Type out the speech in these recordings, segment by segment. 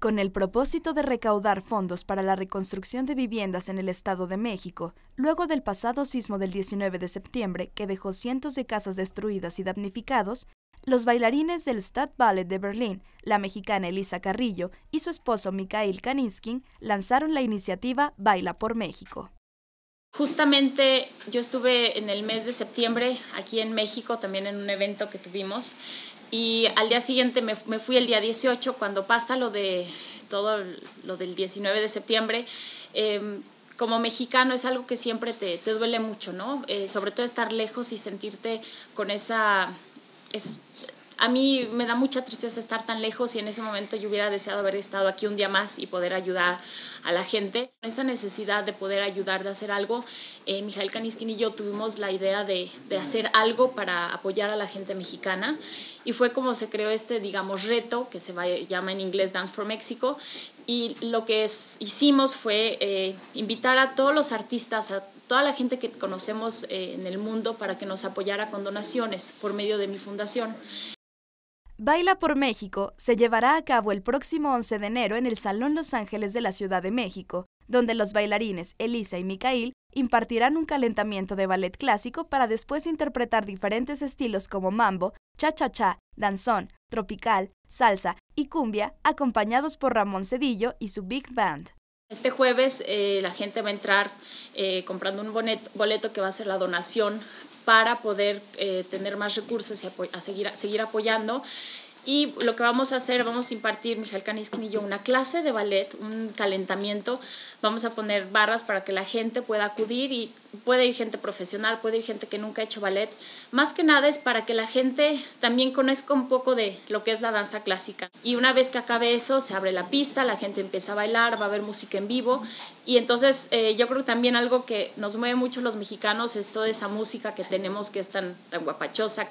Con el propósito de recaudar fondos para la reconstrucción de viviendas en el Estado de México, luego del pasado sismo del 19 de septiembre que dejó cientos de casas destruidas y damnificados, los bailarines del Stadtballet de Berlín, la mexicana Elisa Carrillo y su esposo Mikhail Kaninskin, lanzaron la iniciativa Baila por México. Justamente yo estuve en el mes de septiembre aquí en México, también en un evento que tuvimos, y al día siguiente me fui el día 18, cuando pasa lo del 19 de septiembre. Como mexicano es algo que siempre te duele mucho, ¿no? Sobre todo estar lejos y sentirte con esa... A mí me da mucha tristeza estar tan lejos y en ese momento yo hubiera deseado haber estado aquí un día más y poder ayudar a la gente. Esa necesidad de poder ayudar, de hacer algo, Mikhail Kaninskin y yo tuvimos la idea de hacer algo para apoyar a la gente mexicana y fue como se creó este, digamos, reto que llama en inglés Dance for Mexico, y lo que hicimos fue invitar a todos los artistas, a toda la gente que conocemos en el mundo para que nos apoyara con donaciones por medio de mi fundación. Baila por México se llevará a cabo el próximo 11 de enero en el Salón Los Ángeles de la Ciudad de México, donde los bailarines Elisa y Mikhail impartirán un calentamiento de ballet clásico para después interpretar diferentes estilos como mambo, cha-cha-cha, danzón, tropical, salsa y cumbia, acompañados por Ramón Cedillo y su Big Band. Este jueves la gente va a entrar comprando un boleto que va a ser la donación para poder tener más recursos y seguir apoyando. Y lo que vamos a hacer, vamos a impartir, Mikhail Kaninskin y yo, una clase de ballet, un calentamiento. Vamos a poner barras para que la gente pueda acudir, y puede ir gente profesional, puede ir gente que nunca ha hecho ballet. Más que nada es para que la gente también conozca un poco de lo que es la danza clásica. Y una vez que acabe eso, se abre la pista, la gente empieza a bailar, va a haber música en vivo. Y entonces yo creo que también algo que nos mueve mucho los mexicanos es toda esa música que tenemos, que es tan guapachosa,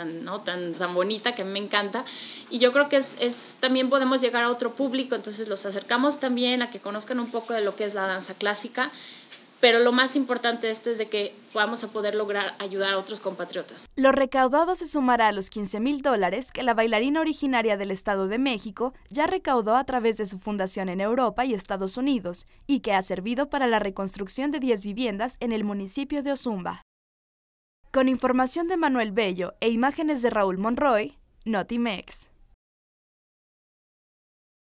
tan bonita, que a mí me encanta. Y yo creo que también podemos llegar a otro público, entonces los acercamos también a que conozcan un poco de lo que es la danza clásica, pero lo más importante de esto es de que vamos a poder lograr ayudar a otros compatriotas. Lo recaudado se sumará a los $15,000 que la bailarina originaria del Estado de México ya recaudó a través de su fundación en Europa y Estados Unidos, y que ha servido para la reconstrucción de 10 viviendas en el municipio de Ozumba. Con información de Manuel Bello e imágenes de Raúl Monroy, Notimex.